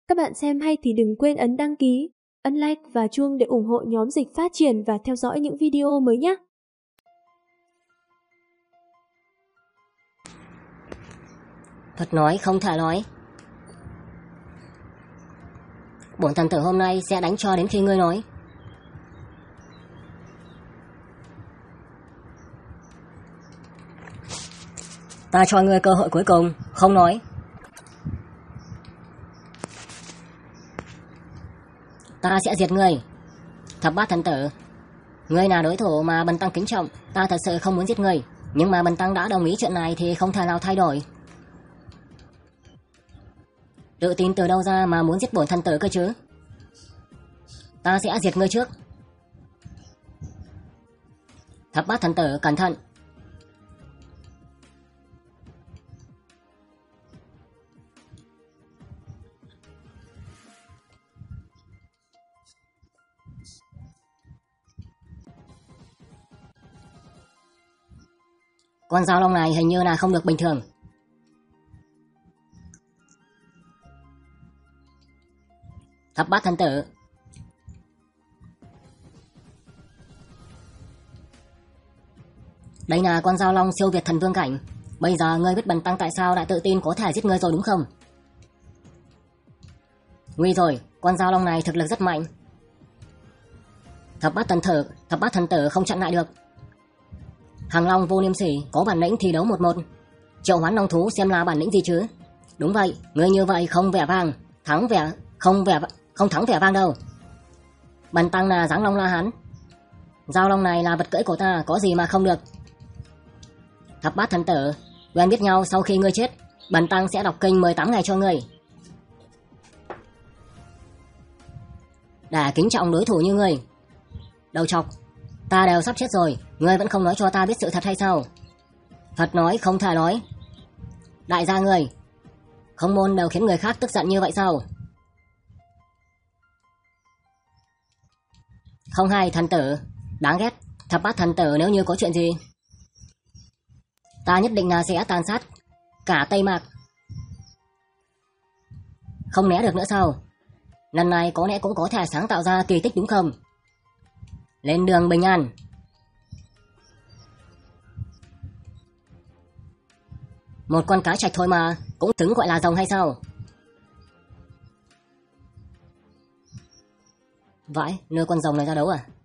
Các bạn xem hay thì đừng quên ấn đăng ký, ấn like và chuông để ủng hộ nhóm Dịch Phát Triển và theo dõi những video mới nhé. Thuật nói không thể nói. Bổn thần tử hôm nay sẽ đánh cho đến khi ngươi nói. Ta cho ngươi cơ hội cuối cùng, không nói. Ta sẽ diệt ngươi. Thập bát thần tử, ngươi là đối thủ mà bần tăng kính trọng. Ta thật sự không muốn giết ngươi, nhưng mà bần tăng đã đồng ý chuyện này thì không thể nào thay đổi. Tự tin từ đâu ra mà muốn giết bổn thần tử cơ chứ? Ta sẽ diệt ngươi trước. Thập bát thần tử cẩn thận. Con dao long này hình như là không được bình thường. Thập bát thần tử, đây là con dao long siêu việt thần vương cảnh. Bây giờ ngươi biết bần tăng tại sao lại tự tin có thể giết ngươi rồi đúng không? Nguy rồi, con dao long này thực lực rất mạnh. Thập bát thần tử không chặn lại được. Hàng long vô liêm sỉ, có bản lĩnh thì đấu 1-1. Triệu hoán long thú xem là bản lĩnh gì chứ? Đúng vậy, ngươi như vậy không vẻ vang, không thắng vẻ vang đâu. Bần tăng là Giáng Long La Hán. Dao long này là vật cưỡi của ta, có gì mà không được. Thập bát thần tử, quen biết nhau sau khi ngươi chết, bần tăng sẽ đọc kinh 18 ngày cho ngươi. Để kính trọng đối thủ như ngươi. Đầu trọc, ta đều sắp chết rồi, ngươi vẫn không nói cho ta biết sự thật hay sao? Thật nói không thể nói. Đại gia ngươi, không môn đều khiến người khác tức giận như vậy sao? Không hay thần tử, đáng ghét. Thập bát thần tử nếu như có chuyện gì, ta nhất định là sẽ tàn sát cả Tây Mạc. Không né được nữa sao? Lần này có lẽ cũng có thể sáng tạo ra kỳ tích đúng không? Lên đường bình an. Một con cá trạch thôi mà cũng xứng gọi là rồng hay sao? Vãi, đưa con rồng này ra đấu à?